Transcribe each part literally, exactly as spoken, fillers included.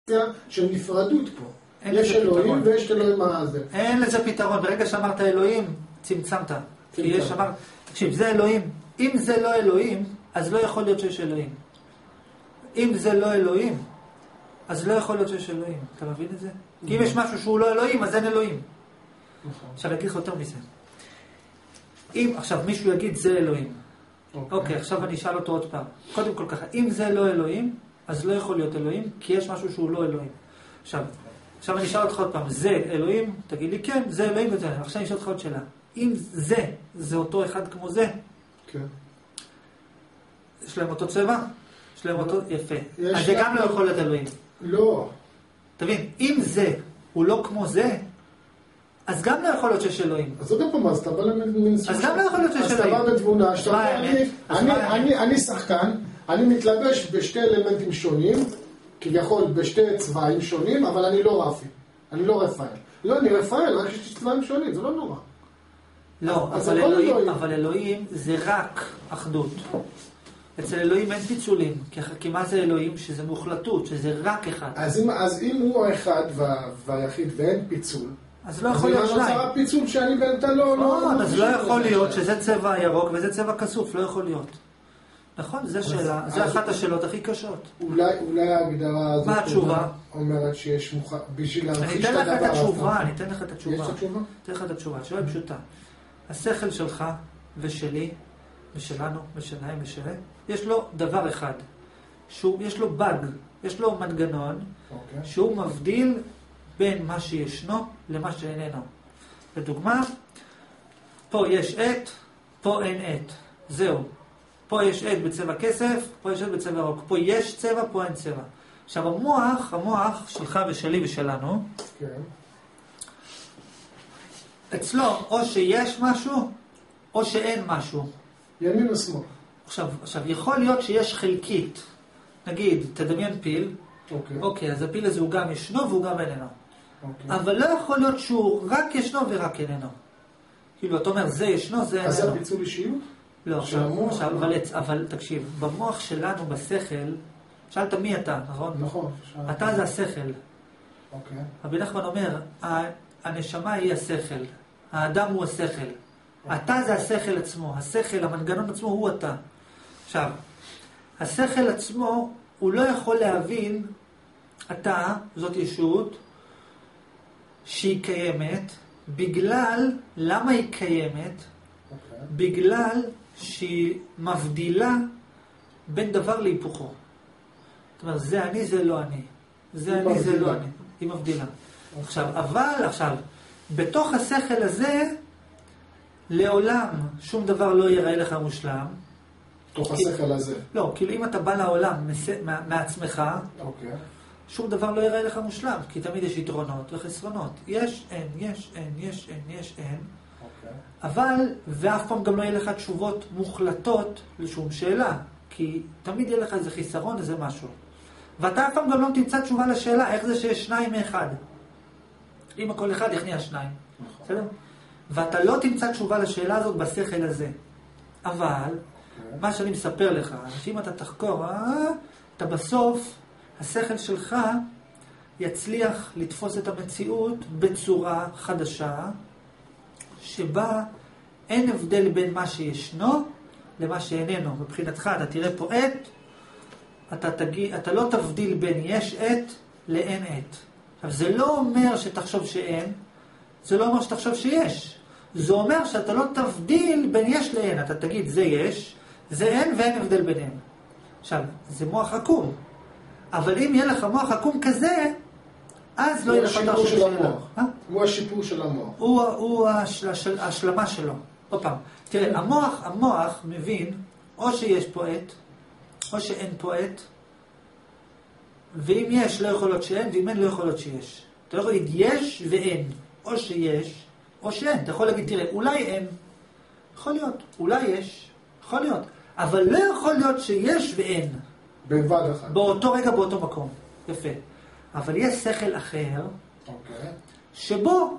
של נפרדות פה. יש אלוהים ויש אלוהים הזה. אין לזה פתרון. ברגע שאמרת אלוהים, צמצמת. כי יש אמר, תקשיב, זה אלוהים. אם זה לא אלוהים, אז לא יכול להיות שיש אלוהים. אם זה לא אלוהים, אז לא יכול להיות שיש אלוהים. אתה מבין את זה? כי אם יש משהו שהוא לא אלוהים, אז אין אלוהים. עכשיו, אני אגיד לך יותר מזה. אם עכשיו מישהו יגיד זה אלוהים. אוקיי, עכשיו אני אשאל אותו עוד פעם. קודם כל ככה, אם זה לא אלוהים, אז לא יכול להיות אלוהים, כי יש משהו שהוא לא אלוהים. עכשיו, עכשיו אני אשאל אותך עוד פעם, זה אלוהים? תגיד לי, כן, זה אלוהים וזה. עכשיו אני אשאל אותך עוד שאלה. אם זה, זה אותו אחד כמו זה? כן. יש להם אותו צבע? יש להם אותו... יפה. אז זה גם לא יכול להיות אלוהים. לא. תבין, אם זה הוא לא כמו זה, אז גם לא יכול להיות שיש אלוהים. אז עוד פעם, אז אתה בא למין... אז גם לא יכול להיות שיש אלוהים. אז אתה בא בתבונה, אני שחקן, אני מתלבש בשתי אלמנטים שונים, כביכול בשתי צבעים שונים, אבל אני לא רפי. אני לא רפאל. לא, אני רפאל, רק יש צבעים שונים, זה לא נורא. לא, אבל אלוהים, אבל אלוהים זה רק אחדות. אצל אלוהים אין פיצולים, כי מה זה אלוהים? שזה מוחלטות, שזה רק אחד. אז אם, אז אם הוא האחד והיחיד ואין פיצול, אז לא יכול להיות שניים. אז אם נוצר הפיצול שאני ואתה לא... לא, אז לא יכול להיות שזה צבע ירוק וזה צבע כסוף, לא יכול להיות. נכון, זו שאלה, זו אחת השאלות הכי קשות. אולי ההגדרה הזאת... מה התשובה? אומרת שיש מוכן, בשביל להמחיש את הדבר... אני אתן לך את התשובה, אני אתן לך את התשובה. יש את התשובה? אתן לך את התשובה, התשובה היא פשוטה. השכל שלך ושלי, ושלנו, ושלהם, ושלהם, יש לו דבר אחד, יש לו באג, יש לו מנגנון, שהוא מבדיל בין מה שישנו למה שאיננו. לדוגמה, פה יש עת, פה אין עת. זהו. פה יש עת בצבע כסף, פה יש עת בצבע ירוק. פה יש צבע, פה אין צבע. עכשיו המוח, המוח שלך ושלי ושלנו, כן. אצלו או שיש משהו, או שאין משהו. ימין ושמאל. עכשיו, עכשיו, יכול להיות שיש חלקית. נגיד, תדמיין פיל. אוקיי. אוקיי, אז הפיל הזה הוא גם ישנו והוא גם איננו. אוקיי. אבל לא יכול להיות שהוא רק ישנו ורק איננו. כאילו, אתה אומר, זה ישנו, זה איננו. אז זה פיצול אישיות? לא, עכשיו, עכשיו, אבל, אבל תקשיב, במוח שלנו, בשכל, שאלת מי אתה, נכון? נכון. אתה זה השכל. אוקיי. רבי נחמן אומר, הנשמה היא השכל. האדם הוא השכל. אתה זה השכל עצמו. השכל, המנגנון עצמו הוא אתה. עכשיו, השכל עצמו, הוא לא יכול להבין, אתה, זאת ישות, שהיא קיימת, בגלל, למה היא קיימת? אוקיי. בגלל שהיא מבדילה בין דבר להיפוכו. זאת אומרת, זה אני, זה לא אני. זה אני, זה לא אני. היא מבדילה. עכשיו, אבל, עכשיו, בתוך השכל הזה, לעולם שום דבר לא יראה לך מושלם. בתוך השכל הזה? לא, כאילו אם אתה בא לעולם מעצמך, אוקיי. שום דבר לא יראה לך מושלם, כי תמיד יש יתרונות וחסרונות. יש, אין, יש, אין, יש, אין, יש, אין. אבל, ואף פעם גם לא יהיה לך תשובות מוחלטות לשום שאלה, כי תמיד יהיה לך איזה חיסרון, איזה משהו. ואתה אף פעם גם לא תמצא תשובה לשאלה, איך זה שיש שניים מאחד. אם הכל אחד יכניע שניים. בסדר? ואתה לא תמצא תשובה לשאלה הזאת בשכל הזה. אבל, מה שאני מספר לך, שאם אתה תחקור, אתה בסוף, השכל שלך יצליח לתפוס את המציאות בצורה חדשה, שבה אין הבדל בין מה שישנו למה שאיננו. מבחינתך, אתה תראה פה עת, אתה, תגיד, אתה לא תבדיל בין יש עת לאין עת. עכשיו, זה לא אומר שתחשוב שאין, זה לא אומר שתחשוב שיש. זה אומר שאתה לא תבדיל בין יש לאין. אתה תגיד, זה יש, זה אין ואין הבדל ביניהם. עכשיו, זה מוח עקום. אבל אם יהיה לך מוח עקום כזה, אז לא יהיה לך השיפור של המוח. הוא השיפור של המוח. הוא ההשלמה שלו. עוד פעם, תראה, המוח, המוח מבין, או שיש פה עת, או שאין פה עת, ואם יש, לא יכול להיות שאין, ואם אין, לא יכול להיות שיש. אתה לא יכול להגיד, יש ואין, או שיש, או שאין. אתה יכול להגיד, תראה, אולי אין, יכול להיות, אולי יש, יכול להיות, אבל לא יכול להיות שיש ואין. בבת אחת. באותו רגע, באותו מקום. יפה. אבל יש שכל אחר, okay. שבו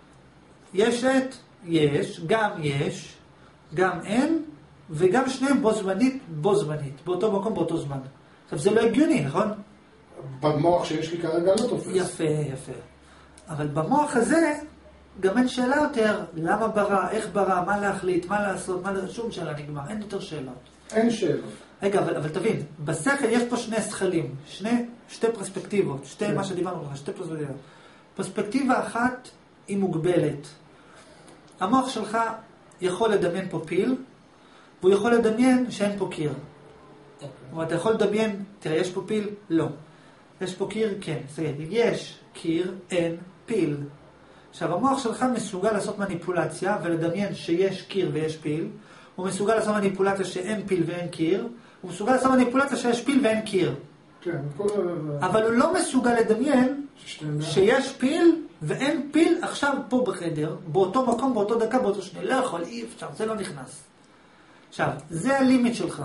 יש את, יש, גם יש, גם אין, וגם שניהם בו זמנית, בו זמנית, באותו מקום, באותו זמן. עכשיו, זה לא הגיוני, נכון? במוח שיש לי כרגע לא תופס. יפה, יפה. אבל במוח הזה, גם אין שאלה יותר, למה ברא, איך ברא, מה להחליט, מה לעשות, מה לעשות, שום שאלה נגמר, אין יותר שאלות. אין שאלות. רגע, אבל, אבל תבין, בשכל יש פה שני שכלים, שני, שתי פרספקטיבות, שתי, כן. מה שדיברנו לך, שתי פרספקטיבות. פרספקטיבה אחת היא מוגבלת. המוח שלך יכול לדמיין פה פיל, והוא יכול לדמיין שאין פה קיר. אוקיי. אבל אתה יכול לדמיין, תראה, יש פה פיל? לא. יש פה קיר? כן. סגר, יש קיר, אין פיל. עכשיו, המוח שלך מסוגל לעשות מניפולציה ולדמיין שיש קיר ויש פיל. הוא מסוגל לעשות מניפולציה שאין פיל ואין קיר. הוא מסוגל לעשות מניפולציה שיש פיל ואין קיר. כן, כל... אבל הוא לא מסוגל לדמיין שיש פיל ואין פיל עכשיו פה בחדר, באותו מקום, באותו דקה, באותו שני. לא יכול, אי אפשר, זה לא נכנס. עכשיו, זה הלימיט שלך.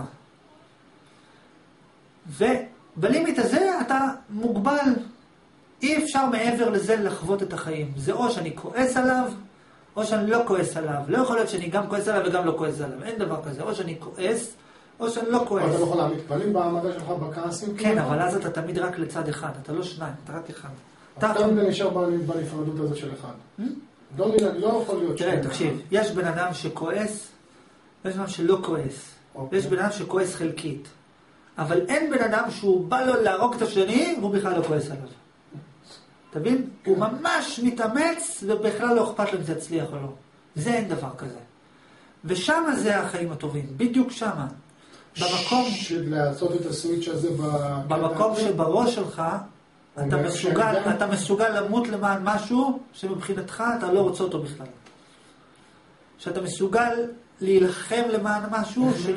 ובלימיט הזה אתה מוגבל. אי אפשר מעבר לזה לחוות את החיים. זה או שאני כועס עליו, או שאני לא כועס עליו. לא יכול להיות שאני גם כועס עליו וגם לא כועס עליו. אין דבר כזה. או שאני כועס, או שאני לא כועס. אתה לא יכול להעמיד פנים בעמדה שלך בכעסים? כן, אבל אז אתה תמיד רק לצד אחד. אתה לא שניים, אתה רק אחד. אתה תמיד נשאר בנפרדות הזאת של אחד. לא יכול להיות... תראה, תקשיב. יש בן אדם שכועס, ויש בן אדם שלא כועס. יש בן אדם שכועס חלקית. אבל אין בן אדם שהוא בא לו להרוג את השני, והוא בכלל לא כועס עליו. תבין? הוא ממש מתאמץ, ובכלל לא אכפת לו אם זה יצליח או לא. זה אין דבר כזה. ושם זה החיים הטובים. בדיוק שמה. במקום... לעשות את הסוויץ' הזה במקום שבראש שלך, אתה מסוגל, אתה מסוגל למות למען משהו, שמבחינתך אתה לא רוצה אותו בכלל. שאתה מסוגל להילחם למען משהו שלא...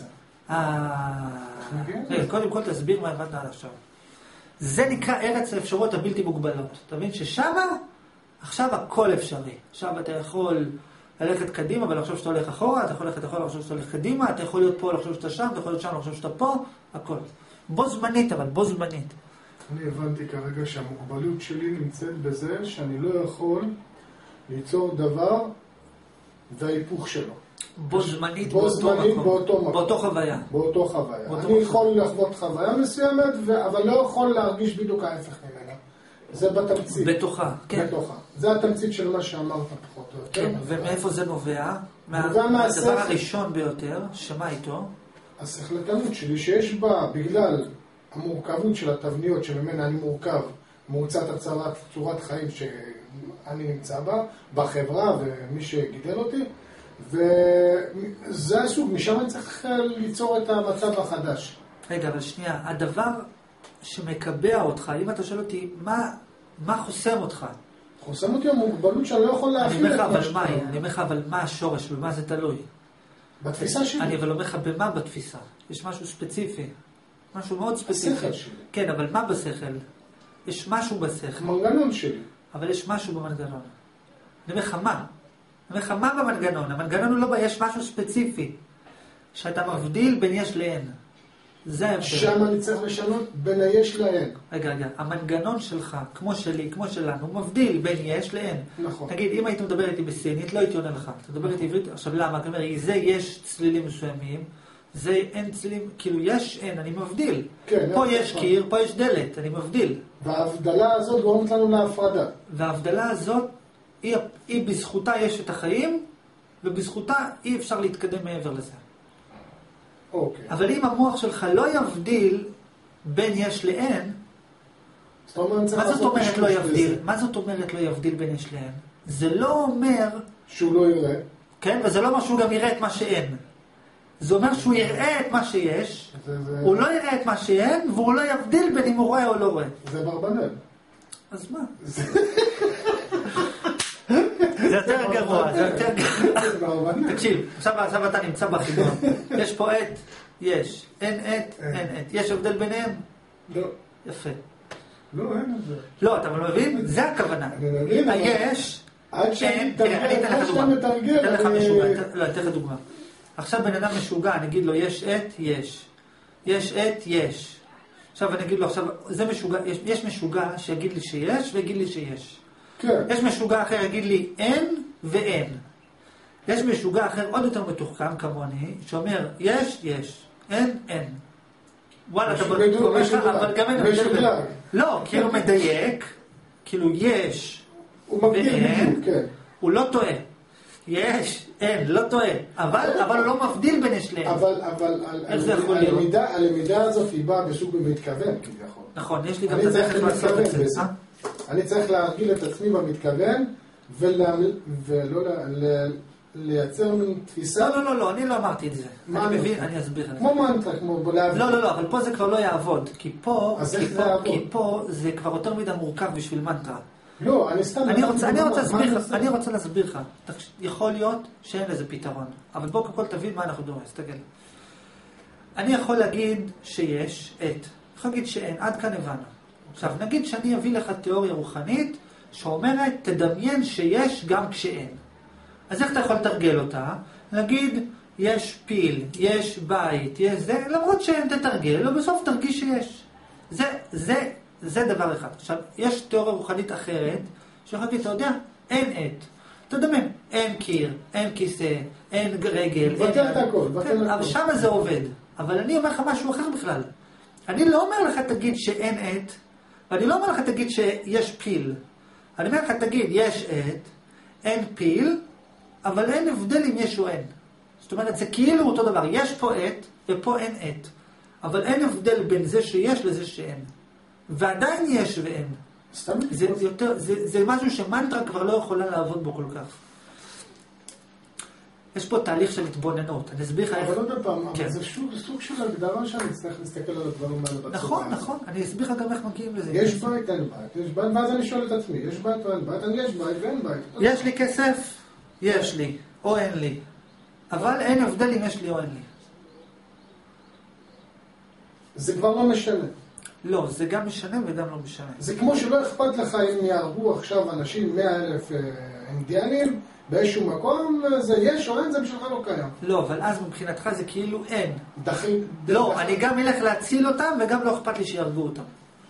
קודם כל תסביר מה הבנת עד עכשיו. זה נקרא ארץ האפשרויות הבלתי מוגבלות. אתה מבין ששם עכשיו הכל אפשרי. עכשיו אתה יכול ללכת קדימה ולחשוב שאתה הולך אחורה, אתה יכול ללכת אחורה לחשוב שאתה הולך קדימה, אתה יכול להיות פה לחשוב שאתה שם, אתה יכול להיות שם לחשוב שאתה פה, הכל. בו זמנית, אבל בו זמנית. אני הבנתי כרגע שהמוגבלות שלי נמצאת בזה שאני לא יכול ליצור דבר וההיפוך שלו. בו זמנית, בו זמנית באותו מקום. באותו חוויה. באותו חוויה. אני יכול לחוות חוויה מסוימת, אבל לא יכול להרגיש בדיוק ההפך ממנה. זה בתמצית. בתוכה, כן. בתוכה. זה התמצית של מה שאמרת פחות או יותר. כן, ומאיפה זה נובע? נובע מהשכל. הדבר הראשון ביותר, שמה איתו? השכלתנות שלי שיש בה, בגלל המורכבות של התבניות שממנה אני מורכב, מוצאת הצרת צורת חיים שאני נמצא בה, בחברה ומי שגידל אותי, וזה הסוג, משם אני צריך ליצור את המצב החדש. רגע, אבל שנייה, הדבר שמקבע אותך, אם אתה שואל אותי, מה, מה חוסם אותך? חוסם אותי המוגבלות שאני לא יכול להכיל את מה שאתה. אני אומר לך, אבל מה השורש, במה זה תלוי? בתפיסה שלי. אני אבל אומר לך, במה בתפיסה? יש משהו ספציפי. משהו מאוד ספציפי. בשכל שלי. כן, אבל מה בשכל? יש משהו בשכל. מנגנון שלי. אבל יש משהו במנגנון. אני אומר לך, מה? אני אומר לך, מה במנגנון? המנגנון הוא לא, יש משהו ספציפי. שאתה מבדיל בין יש לאין. זה ההבדל. שם אני צריך לשנות בין היש לאין. רגע, רגע. המנגנון שלך, כמו שלי, כמו שלנו, הוא מבדיל בין יש לאין. נכון. תגיד, אם היית מדבר איתי בסינית, לא הייתי עונה לך. אתה מדבר איתי עברית, עכשיו למה? אתה אומר, זה יש צלילים מסוימים, זה אין צלילים, כאילו יש אין, אני מבדיל. כן, פה יש קיר, פה יש דלת, אני מבדיל. וההבדלה הזאת גורמת לנו להפרדה. וההבדלה הזאת, היא, היא בזכותה יש את החיים, ובזכותה אי אפשר להתקדם מעבר לזה. אוקיי. אבל אם המוח שלך לא יבדיל בין יש לאין, מה זאת אומרת לא יבדיל? מה זאת אומרת לא יבדיל בין יש לאין? זה לא אומר... שהוא לא יראה. כן, וזה לא אומר שהוא גם יראה את מה שאין. זה אומר שהוא יראה את מה שיש, זה, זה... הוא לא יראה את מה שאין, והוא לא יבדיל בין אם הוא רואה או לא רואה. זה ברבנל. אז מה? זה יותר גרוע, זה יותר גרוע. תקשיב, עכשיו אתה נמצא בחידון. יש פה עת, יש. אין עת, אין עת. יש הבדל ביניהם? לא. יפה. לא, אין את זה. לא, אתה לא מבין? זה הכוונה. אני מבין, אבל... יש, אין, אני אתן לך דוגמה. אתן לך משוגע, לא, אתן לך דוגמה. עכשיו בן אדם משוגע, אני אגיד לו, יש עת, יש. יש עת, יש. עכשיו אני אגיד לו, עכשיו, זה משוגע, יש, יש משוגע שיגיד לי שיש ויגיד לי שיש. כן. יש משוגע אחר יגיד לי אין ואין. יש משוגע אחר עוד יותר מתוחכם כמוני, שאומר יש, יש, אין, אין. וואלה, אתה אומר לך, אבל גם אין הבדל. לא, כאילו מדייק, כאילו יש, ואין, הוא לא טועה. יש, אין, לא טועה. אבל הוא לא מבדיל בין יש להם. אבל הלמידה הזאת היא באה בסוג במתכוון, כביכול. נכון, יש לי גם את הדרך לעשות את זה. אני צריך להרגיל את עצמי במתכוון, ולא לייצר מין תפיסה. לא, לא, לא, אני לא אמרתי את זה. אני מבין, אני אסביר. כמו מנטרה, כמו להבין. לא, לא, לא, אבל פה זה כבר לא יעבוד. כי פה, אז איך זה יעבוד? כי פה זה כבר יותר מדי מורכב בשביל מנטרה. לא, אני סתם... אני רוצה, אני רוצה להסביר לך, אני רוצה להסביר לך. יכול להיות שאין לזה פתרון. אבל בוא כל תבין מה אנחנו דורשים, תסתכל. אני יכול להגיד שיש את. יכול להגיד שאין, עד כאן הבנו. עכשיו, נגיד שאני אביא לך תיאוריה רוחנית שאומרת, תדמיין שיש גם כשאין. אז איך אתה יכול לתרגל אותה? נגיד, יש פיל, יש בית, יש זה, למרות שאין תתרגל, ובסוף תרגיש שיש. זה, זה, זה דבר אחד. עכשיו, יש תיאוריה רוחנית אחרת, שיכול להגיד, אתה יודע, אין עת. אתה דמיין, אין קיר, אין כיסא, אין רגל. בטל את הכל, בטל את הכל. אבל שם זה עובד. אבל אני אומר לך משהו אחר בכלל. אני לא אומר לך תגיד שאין עת, ואני לא אומר לך תגיד שיש פיל. אני אומר לך תגיד, יש עת, אין פיל, אבל אין הבדל אם יש או אין. זאת אומרת, זה כאילו אותו דבר. יש פה עת, ופה אין עת. אבל אין הבדל בין זה שיש לזה שאין. ועדיין יש ואין. סתם זה, יותר, זה, זה משהו שמנטרה כבר לא יכולה לעבוד בו כל כך. יש פה תהליך של התבוננות. אני אסביר לך איך... אבל עוד פעם, אבל זה סוג של הגדרה שאני צריך להסתכל על הדברים האלה בצורה. נכון, נכון. אני אסביר לך גם איך מגיעים לזה. יש בית, אין בית. יש בית, ואז אני שואל את עצמי, יש בית או אין בית? אני יש בית ואין בית. יש לי כסף? יש לי. או אין לי. אבל אין הבדל אם יש לי או אין לי. זה כבר לא משנה. לא, זה גם משנה וגם לא משנה. זה כמו שלא אכפת לך אם יהרגו עכשיו אנשים מאה אלף אינדיאנים באיזשהו מקום, זה יש או אין, זה בשבילך לא קיים. לא, אבל אז מבחינתך זה כאילו אין. דחי... לא, אני גם אלך להציל אותם וגם לא אכפת לי שיהרגו אותם.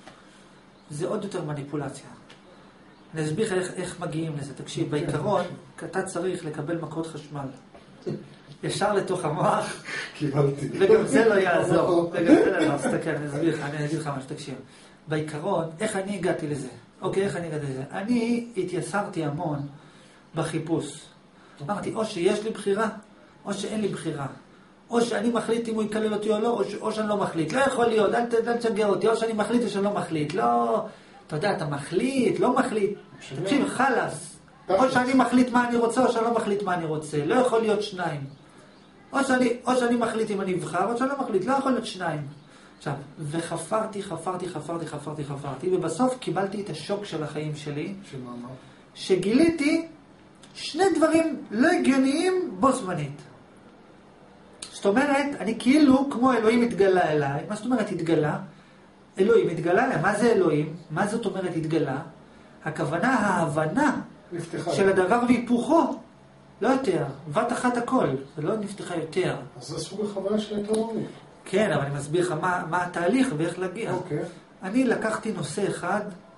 זה עוד יותר מניפולציה. אני אסביר לך איך, איך מגיעים לזה. תקשיב, בעיקרון, אתה צריך לקבל מכות חשמל. ישר לתוך המוח. קיבלתי. וגם זה לא יעזור. וגם זה לא יעזור. תסתכל, אני אסביר לך, אני אגיד לך מה שתקשיב. בעיקרון, איך אני הגעתי לזה? אוקיי, איך אני הגעתי לזה? אני התייסרתי המון בחיפוש. אמרתי, או שיש לי בחירה, או שאין לי בחירה. או שאני מחליט אם הוא יקלל אותי או לא, או, ש... או שאני לא מחליט. לא יכול להיות, אל, אל תשגע אותי, או שאני מחליט או שאני לא מחליט. לא, אתה יודע, אתה מחליט, לא מחליט. תקשיב, חלס. או שאני מחליט מה אני רוצה, או שאני לא מחליט מה אני רוצה. לא יכול להיות שניים. או שאני, או שאני מחליט אם אני אבחר, או שאני לא מחליט. לא יכול להיות שניים. עכשיו, וחפרתי, חפרתי, חפרתי, חפרתי, חפרתי, ובסוף קיבלתי את השוק של החיים שלי. שממה? שגיליתי שני דברים לא הגיוניים בו זמנית. זאת אומרת, אני כאילו, כמו אלוהים התגלה אליי. מה זאת אומרת התגלה? אלוהים התגלה אליי. מה זה אלוהים? מה זאת אומרת התגלה? הכוונה, ההבנה של הדבר והיפוכו. לא יותר. בת אחת הכל. ולא נפתחה יותר. אז זה סוג החוויה של התאורית. כן, אבל אני מסביר לך מה, מה התהליך ואיך להגיע. אוקיי. אני לקחתי נושא אחד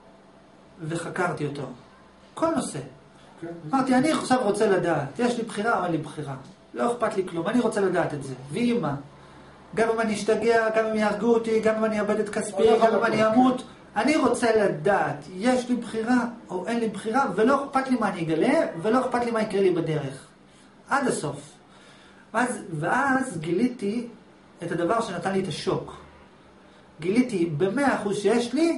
וחקרתי אותו. כל נושא. אמרתי, אני עכשיו רוצה לדעת. יש לי בחירה או אין לי בחירה. לא אכפת לי כלום. אני רוצה לדעת את זה. ואם מה? גם אם אני אשתגע, גם אם יהרגו אותי, גם אם אני אאבד את כספי, גם אם אני אמות. אני רוצה לדעת, יש לי בחירה או אין לי בחירה, ולא אכפת לי מה אני אגלה, ולא אכפת לי מה יקרה לי בדרך. עד הסוף. ואז, ואז גיליתי את הדבר שנתן לי את השוק. גיליתי במאה אחוז שיש לי,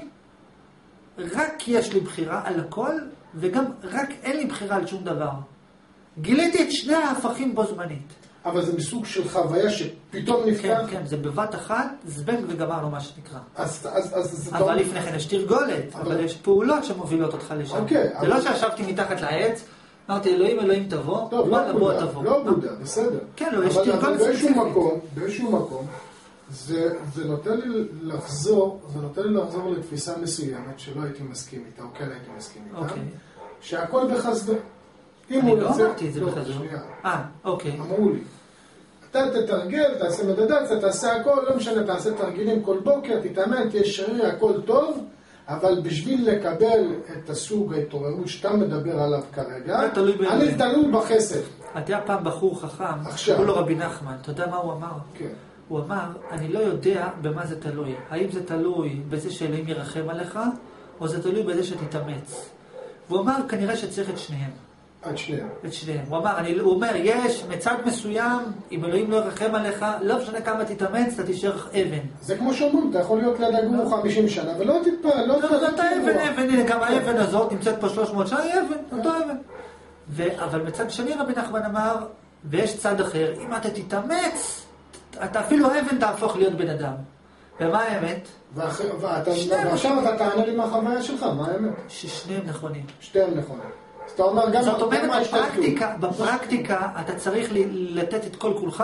רק יש לי בחירה על הכל, וגם רק אין לי בחירה על שום דבר. גיליתי את שני ההפכים בו זמנית. אבל זה מסוג של חוויה שפתאום נפתח? כן, כן, זה בבת אחת, זבנג וגמרנו מה שנקרא. אז, אז, אז... אבל לפני כן יש תרגולת, אבל... אבל יש פעולות שמובילות אותך לשם. אוקיי, זה אבל... לא שישבתי מתחת לעץ, אמרתי, אלוהים, אלוהים תבוא, טוב, וואלה, לא בוא בודה, תבוא. לא בודה, בסדר. כן, לא, יש אבל, תרגולת אבל באיזשהו ספציפית. מקום, באיזשהו מקום, זה, זה נותן לי לחזור, זה נותן לי לחזור לתפיסה מסוימת שלא הייתי מסכים איתה, או כן הייתי מסכים איתה, אוקיי. שהכל בחסדו. אני לא אמרתי את זה בחסדו. אה, אוקיי. אמרו לי. אתה תתרגל, תעשה מדדציה, תעשה הכל, לא משנה, תעשה תרגילים כל בוקר, תתאמן, תהיה שריר, הכל טוב, אבל בשביל לקבל את הסוג ההתעוררות שאתה מדבר עליו כרגע, אני תלוי בחסד. אתה היה פעם בחור חכם, קראו לו רבי נחמן, אתה יודע מה הוא אמר? כן. הוא אמר, אני לא יודע במה זה תלוי. האם זה תלוי בזה שאלוהים ירחם עליך, או זה תלוי בזה שתתאמץ. והוא אמר, כנראה שצריך את שניהם. את שניהם. את שניהם. הוא אמר, אני, הוא אומר, יש מצד מסוים, אם אלוהים לא ירחם עליך, לא משנה כמה תתאמץ, אתה תישאר אבן. זה כמו שאומרים, אתה יכול להיות ליד הגור חמישים שנה, ולא תתפעל, לא תתפעל. אתה אבן, אבן, הנה, גם האבן הזאת נמצאת פה שלוש מאות שנה, היא אבן, אותו אבן. אבל מצד שני רבי נחמן אמר, ויש צד אחר, אם אתה תתאמץ, אתה אפילו אבן תהפוך להיות בן אדם. ומה האמת? ועכשיו אתה תענה לי מהחוויה שלך, מה האמת? ששניהם נכונים. שניהם נכונים. זאת אומרת, גם... זאת אומרת, בפרקטיקה, בפרקטיקה אתה צריך לתת את כל כולך,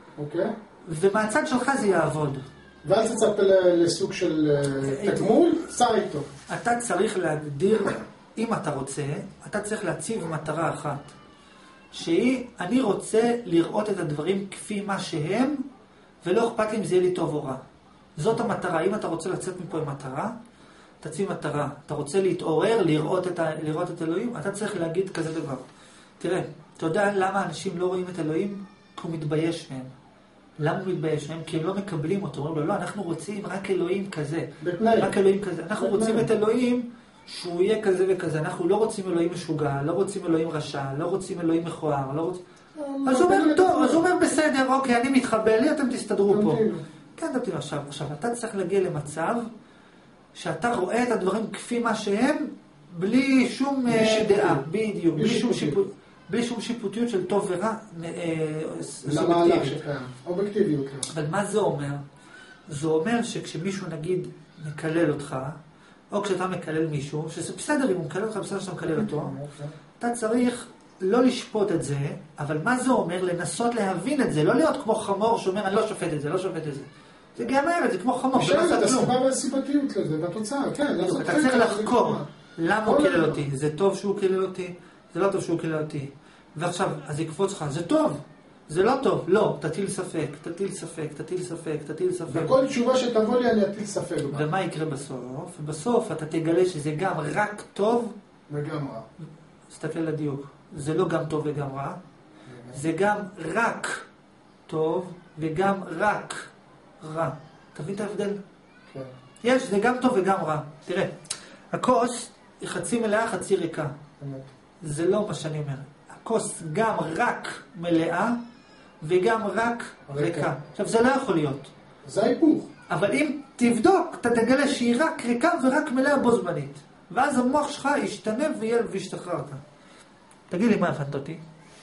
ומהצד שלך זה יעבוד. ואז תצפה לסוג של תגמול, צע איתו. אתה צריך להגדיר, אם אתה רוצה, אתה צריך להציב מטרה אחת. שהיא, אני רוצה לראות את הדברים כפי מה שהם, ולא אכפת לי אם זה יהיה לי טוב או רע. זאת המטרה. אם אתה רוצה לצאת מפה עם מטרה, תציב מטרה. אתה רוצה להתעורר, לראות את, ה... לראות את אלוהים, אתה צריך להגיד כזה דבר. תראה, אתה יודע למה אנשים לא רואים את אלוהים? כי הוא מתבייש מהם. למה הוא מתבייש מהם? כי הם לא מקבלים אותו. אומרים לו, לא, אנחנו רוצים רק אלוהים כזה. בתנאי. רק אלוהים כזה. אנחנו בתנאי. רוצים את אלוהים שהוא יהיה כזה וכזה. אנחנו לא רוצים אלוהים משוגע, לא רוצים אלוהים רשע, לא רוצים אלוהים מכוער, לא רוצים... אז הוא אומר, טוב, אז הוא אומר, בסדר, אוקיי, אני מתחבא לי, אתם תסתדרו פה. כן, תמתין עכשיו. עכשיו, אתה צריך להגיע למצב שאתה רואה את הדברים כפי מה שהם, בלי שום דעה, בדיוק, בלי שום שיפוטיות של טוב ורע, סובייקטיבית. אובייקטיביות. אבל מה זה אומר? זה אומר שכשמישהו נגיד מקלל אותך, או כשאתה מקלל מישהו, שזה בסדר אם הוא מקלל אותך, בסדר שאתה מקלל אותו, אתה צריך לא לשפוט את זה, אבל מה זה אומר? לנסות להבין את זה, לא להיות כמו חמור שאומר, אני לא שופט את זה, לא שופט את זה. זה גם האמת, זה כמו חמור. בשביל, את הסיבה והסיבתיות לזה, והתוצאה, כן. אתה צריך לחקור למה הוא קילל אותי. זה טוב שהוא קילל אותי, זה לא טוב שהוא קילל אותי. ועכשיו, אז יקפוץ לך, זה טוב, זה לא טוב. לא, תטיל ספק, תטיל ספק, תטיל ספק, תטיל ספק. וכל תשובה שתבוא לי, אני אטיל ספק. ומה יקרה בסוף? בסוף אתה תגלה שזה גם רק טוב וגם רע. תסתכל לדיוק. זה לא גם טוב וגם רע. זה גם רק טוב וגם רק רע. תבין את ההבדל? כן. יש, זה גם טוב וגם רע. תראה, הכוס היא חצי מלאה, חצי ריקה. זה לא מה שאני אומר. הכוס גם רק מלאה וגם רק ריקה. עכשיו, זה לא יכול להיות. זה ההיפוך. אבל אם תבדוק, אתה תגלה שהיא רק ריקה ורק מלאה בו זמנית. ואז המוח שלך ישתנה וישתחררת. תגיד לי מה הבנת אותי?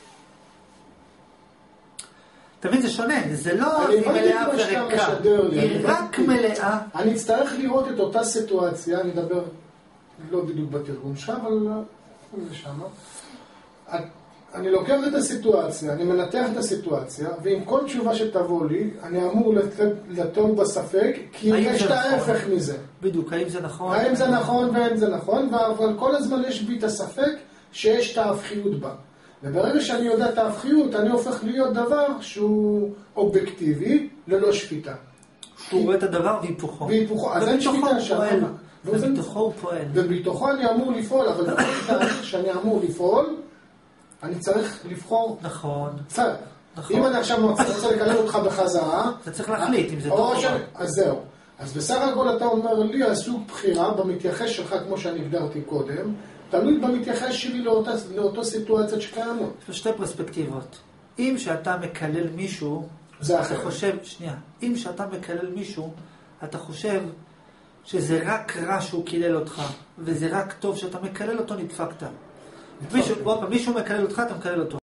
תבין, זה שונה, זה לא מלאה וריקה, היא רק מלאה. אני אצטרך לראות את אותה סיטואציה, אני אדבר לא בדיוק בתרגום שלך, אבל זה שמה. אני לוקח את הסיטואציה, אני מנתח את הסיטואציה, ועם כל תשובה שתבוא לי, אני אמור לטעון בספק, כי יש את ההפך מזה. בדיוק, האם זה נכון? האם זה נכון ואין זה נכון, אבל כל הזמן יש בי את הספק שיש את ההפכיות בה. וברגע שאני יודע את ההפכיות, אני הופך להיות דבר שהוא אובייקטיבי, ללא שפיטה. הוא רואה את הדבר והיפוכו. והיפוכו, אז אין שפיטה שם. ובתוכו הוא פועל. ובתוכו אני אמור לפעול, אבל בכל תאריך שאני אמור לפעול, אני צריך לבחור... נכון. צריך. אם אני עכשיו רוצה לקלל אותך בחזרה... אתה צריך להחליט אם זה טוב או לא. אז זהו. אז בסך הכל אתה אומר לי, הסוג בחירה במתייחס שלך, כמו שאני הגדרתי קודם, תלוי במתייחס שלי לאותה, לאותו סיטואציות שקיימות. יש שתי פרספקטיבות. אם שאתה מקלל מישהו, זה אתה חושב, שנייה, אם שאתה מקלל מישהו, אתה חושב שזה רק רע שהוא קילל אותך, וזה רק טוב שאתה מקלל אותו, נדפקת. מישהו, מישהו מקלל אותך, אתה מקלל אותו.